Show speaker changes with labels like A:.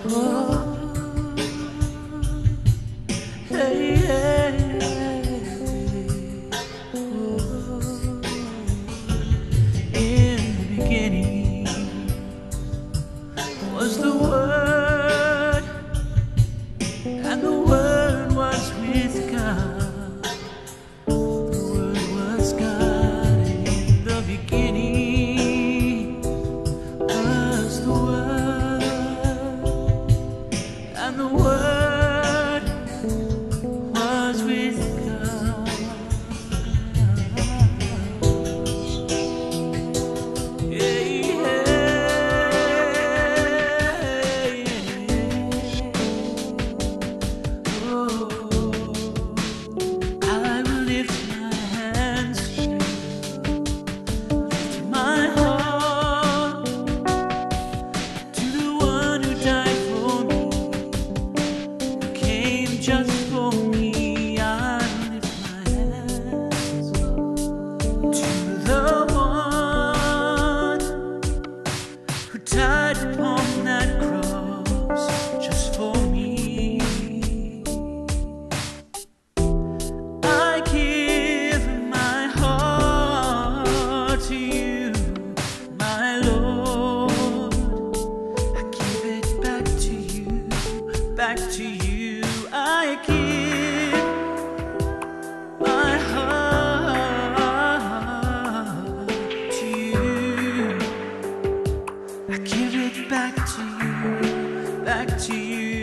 A: Oh, hey, hey, oh. In the beginning was the Word, and the Word was with God. The Word was God, and in the beginning was the Word, and the Word was with God. Hey, hey, oh, I will lift my hands to you, lift my heart to the one who died for me, who came just for me. I lift my hands to the one who died upon that cross just for me. I give my heart to you, my Lord. I give it back to you, back to you. I give my heart to you. I give it back to you, back to you.